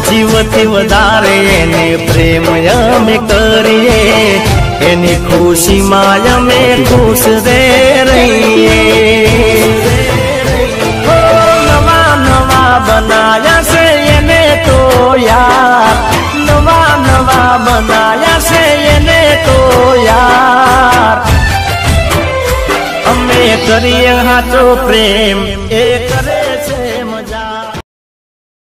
जीवथी वधारे एने प्रेम अमे करिए एनी खुशी माया में खुश दे रहिए। नवा नवा बनाया से एने तो यार, नवा नवा बनाया से एने तो यार। अमे करिए हाथो प्रेम ए करे